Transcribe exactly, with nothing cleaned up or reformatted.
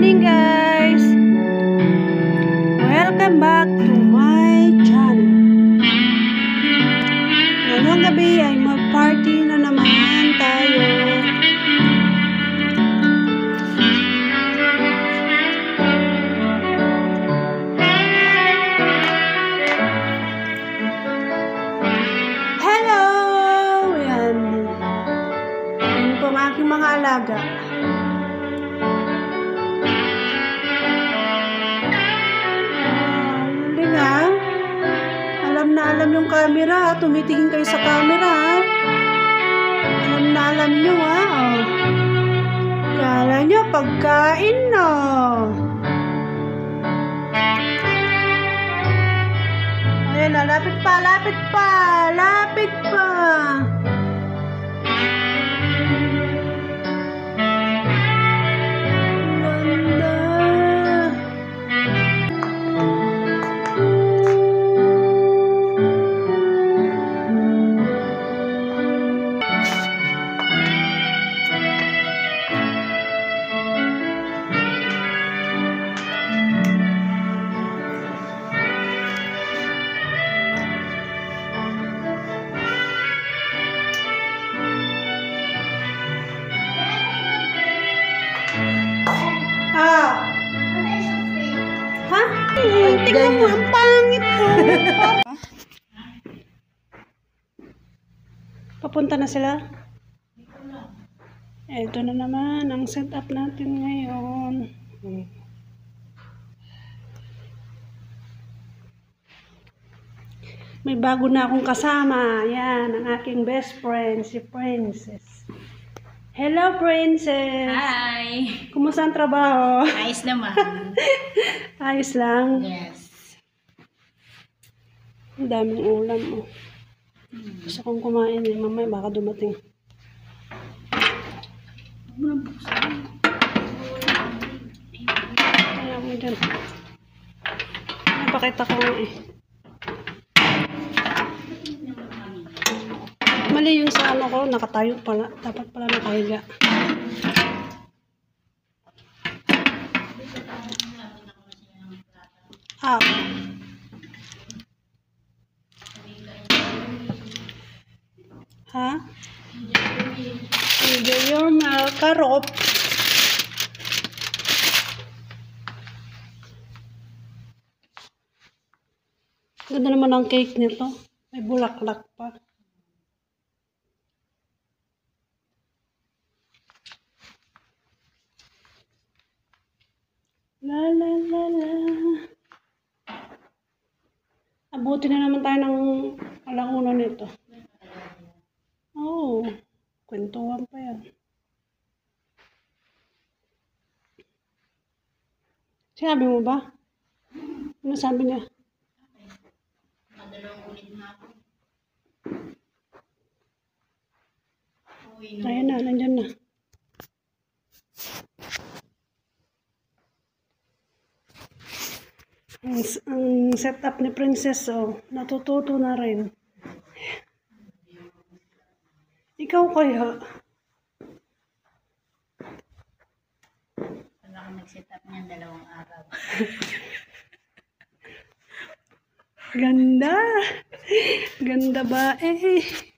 morning guys! Welcome back to my channel. Ngayong gabi ay mag-party na naman tayo. Hello! Yan. Yan po ang aking mga alaga. Alam na alam yung camera, tumitingin kayo sa camera. Alam na alam nyo ha. Oh. Kala nyo pagkain no. Ayan na, lapit pa, lapit pa, lapit pa. Ah. Ha? Tingnan mo, ang pangit ko. Papunta na sila? Ito na naman ang setup natin ngayon. May bago na akong kasama. Yan, ang aking best friend, si Princess. Hello, Princess! Hi! Kumusta ang trabaho? Ayos naman. Ayos lang? Yes. Ang daming ulam, oh. Hmm. Gusto kong kumain, eh. Mamaya baka dumating. Kaya mo dyan. Napakita ko nga, eh. Mali yung sa ano ko, nakatayo pala. Dapat pala nakahiga. Ah. Ha? Enjoy your milk. Karop. Ganda naman ang cake nito. May bulaklak pa. La la la la. Abuti na naman tayo ng alauna nito. Oo. Oh, kwentuhan pa yan. Sinabi mo ba? Ano sabi niya? Madalawang ulit na ako. Ayan na, nandyan na. Ang, ang setup ni Princess, oh, natututo na rin. Ikaw kaya? Pag ako nag-setup niyan, dalawang araw. Ganda! Ganda ba eh?